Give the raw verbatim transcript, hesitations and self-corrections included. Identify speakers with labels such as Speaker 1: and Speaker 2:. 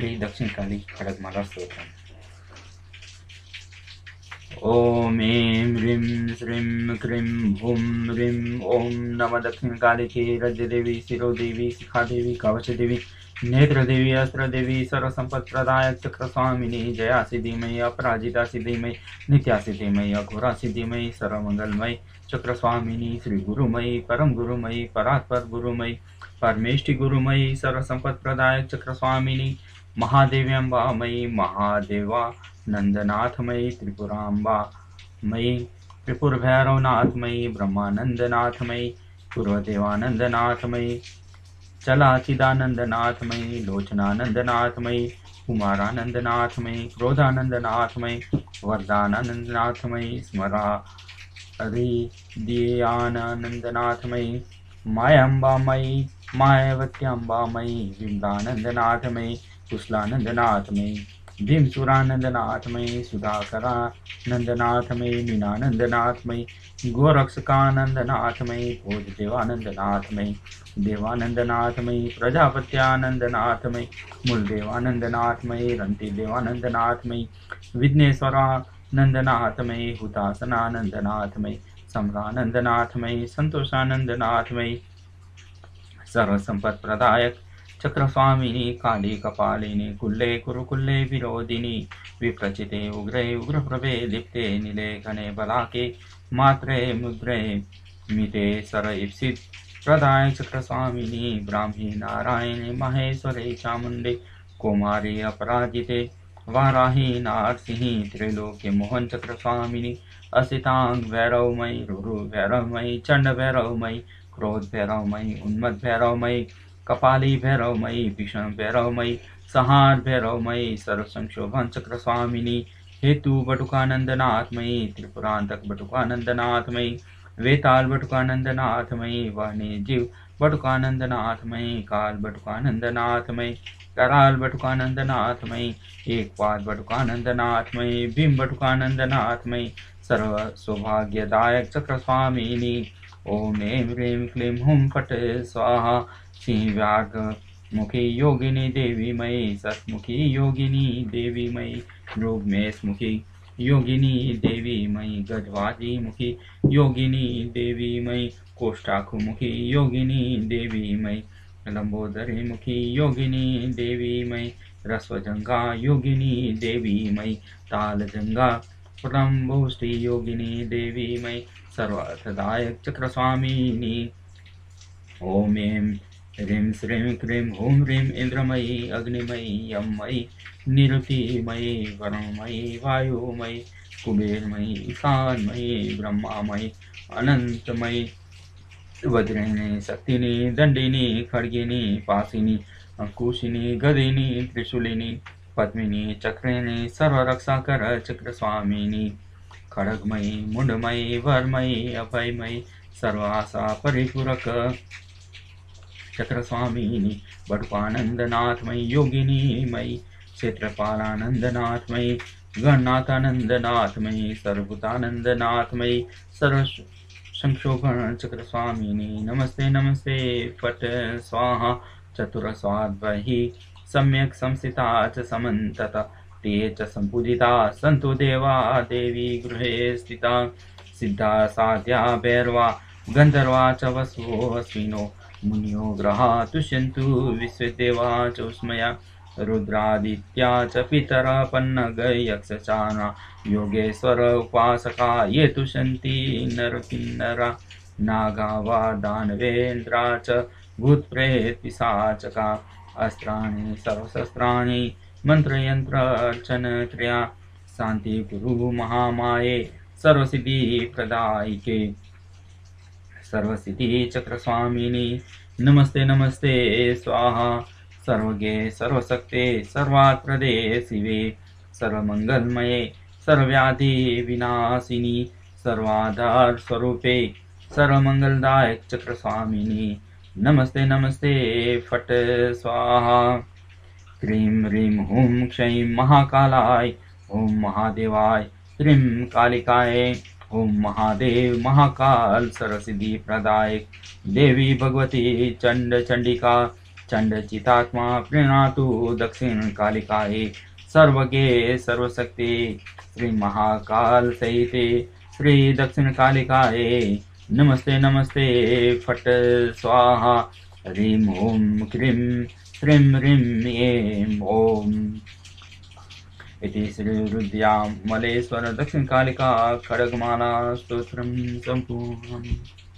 Speaker 1: श्री दक्षिण काली खड्गमाला स्तोत्रम्। ओम ऐं ह्रीं श्रीं क्रीं हूं ह्रीं ओं नमः दक्षिण काली के रज्य देवी शिरो देवी शिखा देवी कवच देवी नेत्र देवी अस्त्र देवी सर्व संपत् प्रदायक चक्र स्वामिनी जया सिद्धिमयी अपराजिता सिद्धिमयी नित्या सिद्धिमयी अघोरा सिद्धिमयी सर्व मंगलमयी चक्र स्वामिनी श्री गुरुमयी परम गुरुमयी परात्पर गुरुमयी परमेष्टि गुरुमयी सर्व संपत् प्रदायक चक्र स्वामिनी महादेवी अम्बा मयी महादेवा नंदनाथमयी त्रिपुरांबा मयी त्रिपुर भैरवनाथमयी ब्रह्मानंदनाथमयी पूर्वदेवानंदनाथमयी चलाचिदानंदनाथमयी लोचनानंदनाथमयी कुमारानंदनाथमयी क्रोधानंदनाथमयी वरदानंदनाथमयी स्मरा हरिदयानंदनाथमयी मायाम्बामयी मायावत्याम्बामयी विमलानंदनाथमयी कुशलानंदनाथमयी भीमसुरानंदनाथमयी सुधाकरानंदनाथमयी मीनानंदनाथमयी गोरक्षकानंदनाथमयी भोजदेवानंदनाथमयी देवानंदनाथमयी प्रजापत्यानंदनाथमयी मूलदेवानंदनाथमयी रंतिदेवानंदनाथमयी विघ्नेश्वरानंदनाथमयी हुतासनानंदनाथमयी सम्रानंदनाथमयी संतोषानंदनाथमयी सर्वसंपत् प्रदायक चक्र स्वामिनी काली कपालिनी कुल्ले कुरुकुल्ले विरोधिनी विप्रचिते उग्रे उग्रप्रभे लिप्ते नीले घने बलाके मात्रे मुद्रे मिते सर इप्सित प्रदायक चक्र स्वामिनी ब्राह्मी नारायणी महेश्वरे चामुंडे कुमारी अपराजिते वाराही नारसिंही त्रिलोक्य मोहन चक्र स्वामिनी असितांग भैरवमयी रुरु भैरवमयी चंड भैरवमयी क्रोध भैरवमयी उन्मत्त भैरवमयी कपाली भैरवमयी भीषण भैरवमयी संहार भैरवमयी सर्व संशोभन चक्र स्वामिनी हेतु बटुकानंदनाथमयी त्रिपुरांतक बटुकानंदनाथमयी वेताल बटुकानंदनाथमयी वाणी जीव बटुकानंदनाथमयी काल बटुकानंदनाथमयी कराल बटुकानंदनाथमयी एकपाद बटुकानंदनाथमयी भीम बटुकानंदनाथमयी सर्व सौभाग्यदायक चक्र स्वामिनी ओम ऐं ह्रीं क्लीं हूं फट स्वाहा सिंह व्याघ्र मुखी योगिनी देवी मयी सतमुखी योगिनी देवी मयी मृगमेश मुखी योगिनी देवी मयी गजवाजी मुखी योगिनी देवी मयी कोष्ठाखु मुखी योगिनी देवी मयी लंबोदरी मुखी योगिनी देवी मयी रस्वजंगा योगिनी देवी मयी तालजंगा प्रलंबोष्टि योगिनी देवी मयी सर्वार्थदायक चक्र स्वामिनी ओम ऐं ह्रीं श्रीं क्रीं हूं ह्रीं इंद्रमयी अग्निमयी यममयी निरुतिमयी वरुणमयी वायुमयी कुबेरमयी ईशानमयी ब्रह्मामयी अनंतमयी वज्रिणी शक्तिनी दंडिनी खड्गिनी पासिनी अंकुशिनी गदिनी त्रिशूलिनी पद्मिनी चक्रिणी सर्वरक्षाकर चक्र स्वामिनी खड्गमयी मुंडमयी वरमयी अभयमयी सर्वासा परिपूरक चक्र स्वामिनी बटुकानंदनाथमयी योगिनी मयी क्षेत्रपालानंदनाथमयी गणनाथानंदनाथमयी सर्वभूतानंदनाथमयी सर्व संशोभन चक्र स्वामिनी नमस्ते नमस्ते फट स्वाहा चतुरस्वाद्वही सम्यक संस्थिता च समन्तता ते च संपूजिता सन्तु देवा देवी गृहे स्थिता सिद्धा साध्या भैरवा गंधर्वा च वसवो अश्विनो मुनियो ग्रहा तुष्यन्तु विश्वदेवा च उस्मया रुद्रादित्या च पितरा पन्नग यक्षचाना योगेश्वर उपासका ये तुष्यन्ति नरकिन्नरा नागा वा दानवेन्द्रा च भूतप्रेत पिशाचका अस्त्राणि सर्वशस्त्राणि मंत्रयंत्र अर्चन क्रिया शांति गुरु महामाये सर्वसिद्धि प्रदायिके सर्वसिद्धि चक्र स्वामिनी नमस्ते नमस्ते स्वाहा सर्वगे सर्वशक्ते सर्वात्प्रदे शिवे सर्वमंगलमये सर्वव्याधि विनाशिनी सर्वाधार स्वरूपे सर्वमंगलदायक चक्र स्वामिनी नमस्ते नमस्ते फट स्वाहा क्रीं ह्रीं हूं क्षैं महाकालाय ओम महादेवाय श्रीं कालिकाय ओम महादेव महाकाल सरसिद्धि प्रदायक देवी भगवती चंड चंडिका चण्डचितात्मा प्रीणातु दक्षिणकालिकायै सर्वज्ञे सर्वशक्ति श्री महाकाल सहिते श्री दक्षिणकालिकायै नमस्ते नमस्ते फट स्वाहा ह्रीं ओं क्रीं श्रीं ह्रीं ऐं ओम। इति श्री रुद्रमल्लेश्वर दक्षिणकालिका खड्गमाला स्तोत्रं सम्पूर्णम्।